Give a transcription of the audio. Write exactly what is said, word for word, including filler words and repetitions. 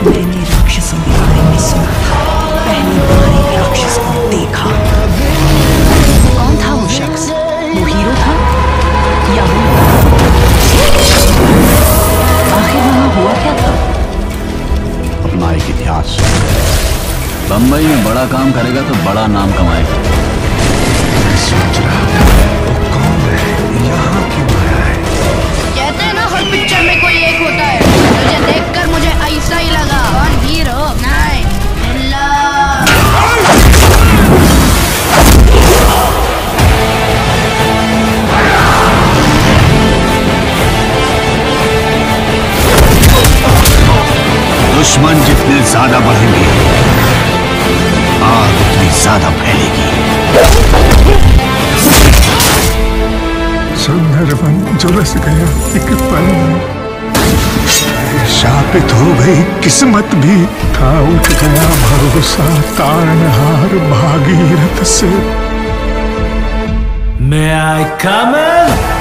मैंने राक्षसों के बारे में सुना था, पहली बार एक राक्षस को देखा। कौन था वो शख्स? वो हीरो था या वो? आखिर वहां हुआ क्या था? अपना एक इतिहास। बंबई में बड़ा काम करेगा तो बड़ा नाम कमाएगा। मैं सोच रहा था वो कौन है, यहाँ क्यों आया है? कहते हैं ना हर पिक्चर में कोई एक होता है। तुझे देखकर मुझे ऐसा ही लगा। कौन हीरो? नहीं, दुश्मन जितने ज्यादा बढ़ेंगे, आग उतनी ज्यादा फैलेगी। सुंदरवन झुलस गया एक पल में, शापित हो गई किस्मत भी, था उठ गया भरोसा तारनहार भागीरथ से। May I come in?